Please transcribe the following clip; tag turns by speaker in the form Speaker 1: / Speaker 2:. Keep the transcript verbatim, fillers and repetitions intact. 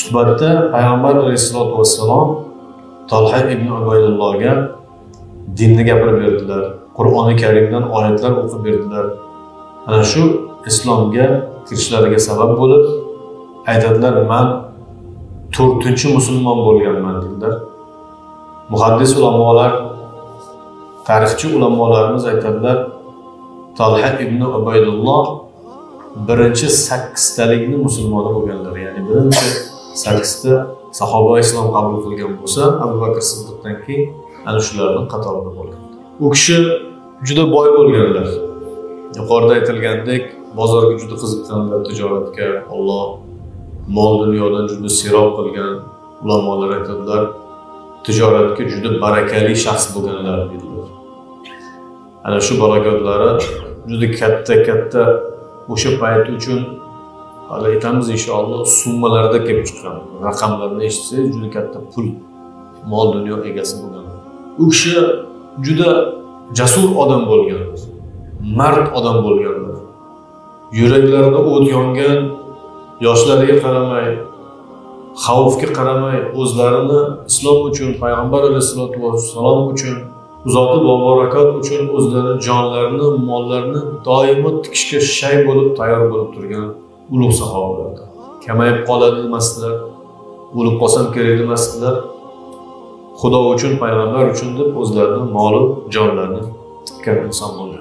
Speaker 1: suhbatda payg'ambar alayhisolatu vassalom Talha ibn Ubaydullohga dinni gapirib berdilar. Qur'oni Karimdan oyatlar o'qib berdilar. Ana shu islomga kirishlariga sabab bo'lib aytadilar, men to'rtinchi musulmon bo'lganman dedilar. Muhaddis ulamolar, tarixchi ulamolarimiz aytadilar, Talha ibn Ubaydulloh birinchi sakkiztalikni musulmoni bo'lganlar. Ya'ni birinchi sakkizta sahoba islom qabul qilgan bo'lsa, Abu Bakr Siddiqdan keyin ana shularning qatorida bo'lgan. U kishi juda boy bo'lganlar. Yuqorida aytilgandek, bozorga juda qiziqqanlar, tijoratga, Alloh mol dunyodan juda serob qilgan ulamolar aytadilar, tijoratga juda barakali shaxs bo'lganlar dedilar. Ana shu barakotlari juda katta-katta o'sha payt uchun hali aytamiz inshaalloh summalarda kelib chiqqan. Raqamlarni eshitsangiz juda katta pul, mol dunyo egasi bo'lganlar. U kishi juda jasur odam bo'lganlar. Mard odam bo'lganlar. Yuraklarida o't yongan, yoshlariga qaramay, xavfga qaramay o'zlarini islom uchun, payg'ambar alayhisolatu vassalom uchun, zoti bobarakot uchun o'zlarining jonlarini, mollarini doimo tikishga shay bo'lib tayyor bo'lib turgan ulug' sahobalar. Kamayib qoladi demasdilar, o'lib qolsam kerak demasdilar. Xudo uchun, payg'ambar uchun deb o'zlarining moli, jonlarini tikkan inson bo'lgan.